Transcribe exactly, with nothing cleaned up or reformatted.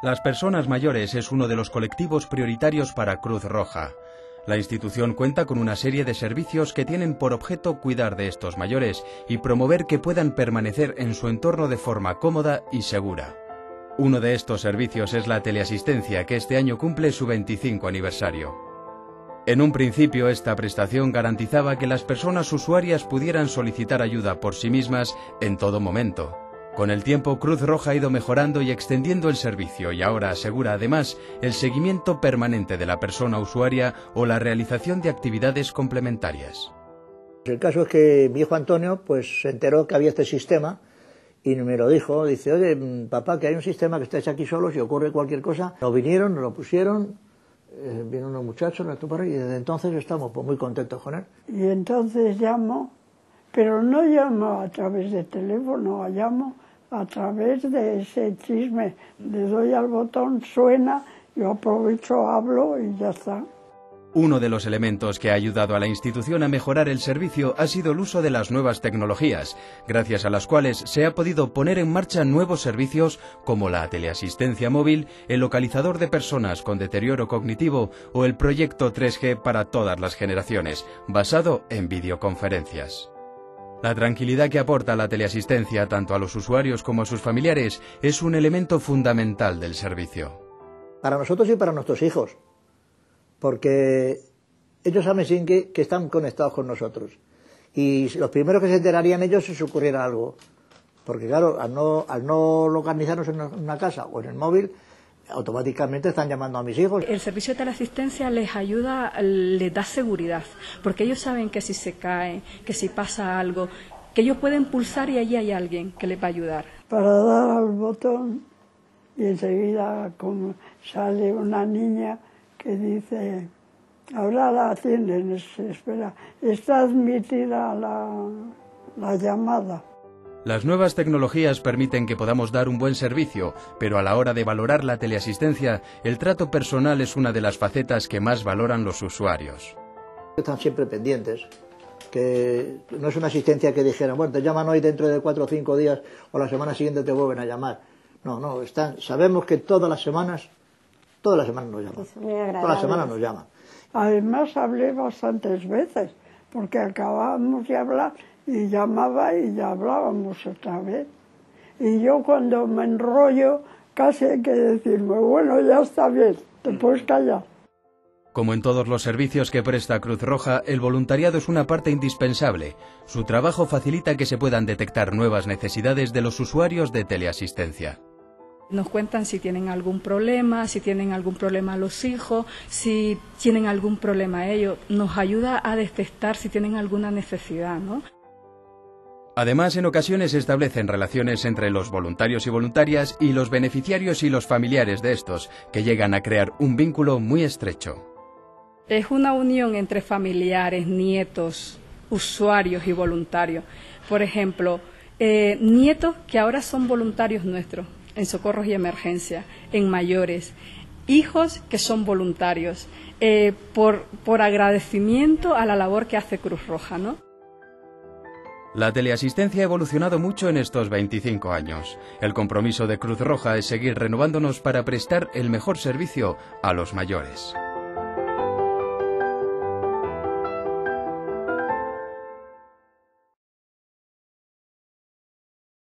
Las personas mayores es uno de los colectivos prioritarios para Cruz Roja. La institución cuenta con una serie de servicios que tienen por objeto cuidar de estos mayores y promover que puedan permanecer en su entorno de forma cómoda y segura. Uno de estos servicios es la teleasistencia, que este año cumple su veinticinco aniversario. En un principio, esta prestación garantizaba que las personas usuarias pudieran solicitar ayuda por sí mismas en todo momento. Con el tiempo, Cruz Roja ha ido mejorando y extendiendo el servicio y ahora asegura además el seguimiento permanente de la persona usuaria o la realización de actividades complementarias. El caso es que mi hijo Antonio pues se enteró que había este sistema y me lo dijo, dice, oye, papá, que hay un sistema que estáis aquí solos y ocurre cualquier cosa. Lo vinieron, nos lo pusieron, eh, vino unos muchachos, y desde entonces estamos pues, muy contentos con él. Y entonces llamo, pero no llamo a través de teléfono, llamo a través de ese chisme. Le doy al botón, suena, yo aprovecho, hablo y ya está. Uno de los elementos que ha ayudado a la institución a mejorar el servicio ha sido el uso de las nuevas tecnologías, gracias a las cuales se ha podido poner en marcha nuevos servicios como la teleasistencia móvil, el localizador de personas con deterioro cognitivo o el proyecto tres G para todas las generaciones, basado en videoconferencias. La tranquilidad que aporta la teleasistencia tanto a los usuarios como a sus familiares es un elemento fundamental del servicio. Para nosotros y para nuestros hijos, porque ellos saben que, que están conectados con nosotros. Y los primeros que se enterarían ellos si se ocurriera algo. Porque claro, al no, al no localizarnos en una casa o en el móvil, automáticamente están llamando a mis hijos. El servicio de teleasistencia les ayuda, les da seguridad, porque ellos saben que si se caen, que si pasa algo, que ellos pueden pulsar y allí hay alguien que les va a ayudar. Para dar al botón y enseguida como sale una niña que dice, ahora la atienden, espera, está admitida la, la llamada. Las nuevas tecnologías permiten que podamos dar un buen servicio, pero a la hora de valorar la teleasistencia, el trato personal es una de las facetas que más valoran los usuarios. Están siempre pendientes, que no es una asistencia que dijeran, bueno, te llaman hoy dentro de cuatro o cinco días o la semana siguiente te vuelven a llamar. No, no, están, sabemos que todas las semanas, todas las semanas nos llaman, todas las semanas nos llaman. Además hablé bastantes veces, porque acabábamos de hablar y llamaba y ya hablábamos otra vez. Y yo cuando me enrollo casi hay que decirme, bueno, ya está bien, te puedes callar. Como en todos los servicios que presta Cruz Roja, el voluntariado es una parte indispensable. Su trabajo facilita que se puedan detectar nuevas necesidades de los usuarios de teleasistencia. Nos cuentan si tienen algún problema, si tienen algún problema los hijos, si tienen algún problema ellos. Nos ayuda a detectar si tienen alguna necesidad, ¿no? Además, en ocasiones se establecen relaciones entre los voluntarios y voluntarias y los beneficiarios y los familiares de estos, que llegan a crear un vínculo muy estrecho. Es una unión entre familiares, nietos, usuarios y voluntarios. Por ejemplo, eh, nietos que ahora son voluntarios nuestros en socorros y emergencias, en mayores, hijos que son voluntarios, eh, por, por agradecimiento a la labor que hace Cruz Roja, ¿no? La teleasistencia ha evolucionado mucho en estos veinticinco años. El compromiso de Cruz Roja es seguir renovándonos para prestar el mejor servicio a los mayores.